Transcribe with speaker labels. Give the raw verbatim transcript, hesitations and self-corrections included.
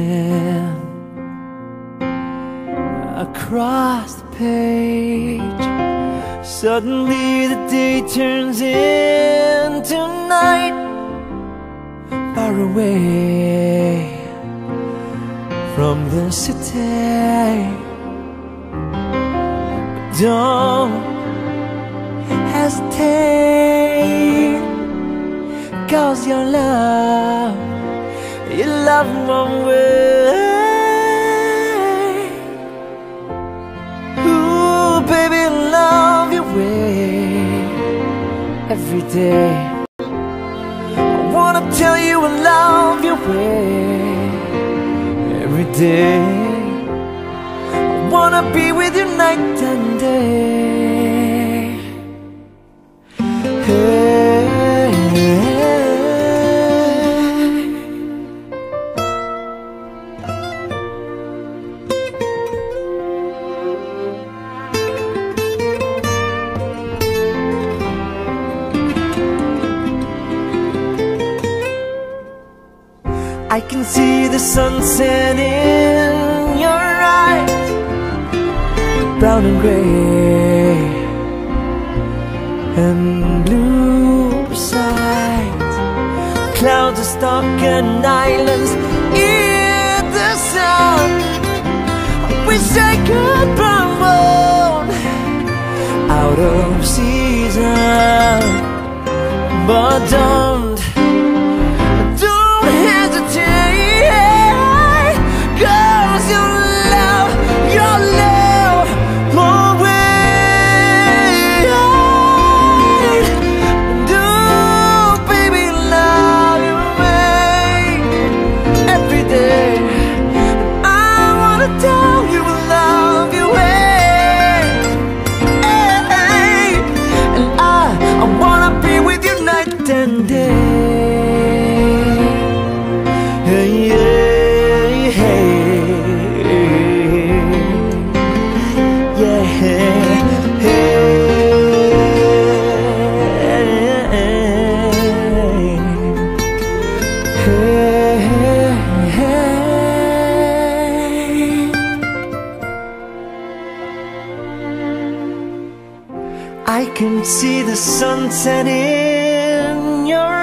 Speaker 1: pen across the page. Suddenly the day turns into night, far away from the city. But don't hesitate, 'cause your love, your love won't wait. Ooh, baby, love your way every day. I wanna tell you I love your way every day. I wanna be with you night and day. Hey, I can see the sunset in your eyes, brown and gray and blue besides. Clouds are stuck and islands in the sun. We say goodbye, moon, out of season, but don't and day. Hey, hey, hey. Yeah, hey, hey. I can see the sunset in your